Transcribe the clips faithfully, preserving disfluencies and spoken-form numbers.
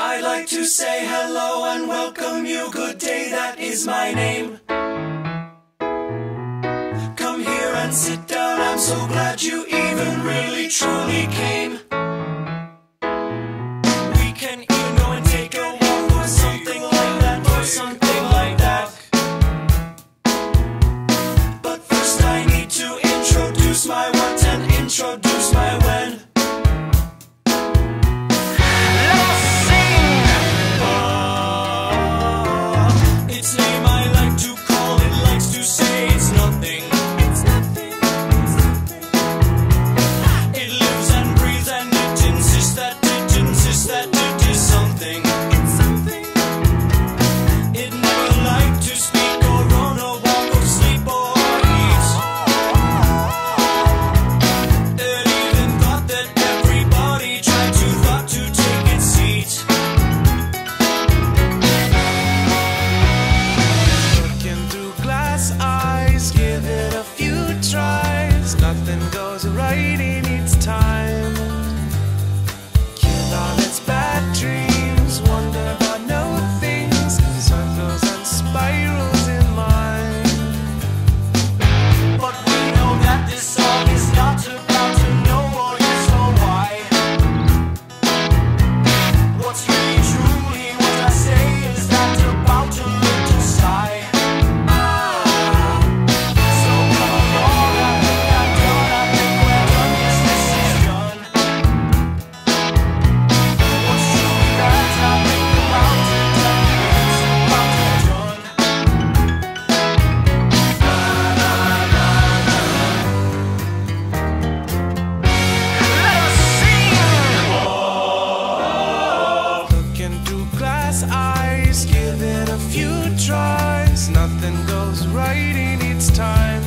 I'd like to say hello and welcome you. Good day, that is my name. Come here and sit down, I'm so glad you even really truly came. We can even go and take a walk or something like that, or something like that. But first I need to introduce my what and introduce my when. Nothing goes right in its time. Kill all its bad dreams, wonder about no things, circles and spirals in mind. But we know that this song is not about to know or yes or why. What's really truly what I say is that about to learn to sigh. Eyes, give it a few tries. Nothing goes right in its time.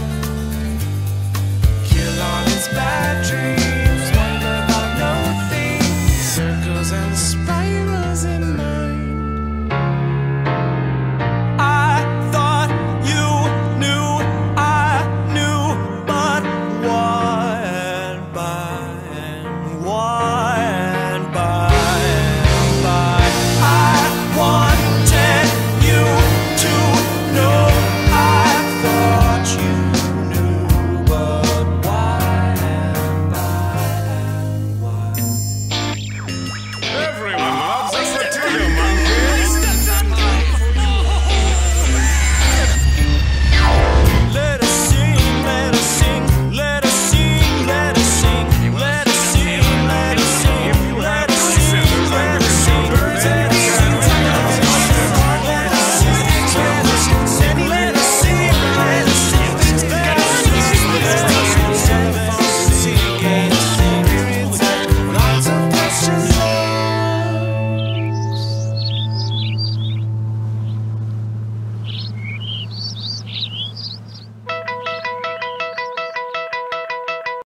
Kill all its bad dreams, wonder about no things, circles and spirals.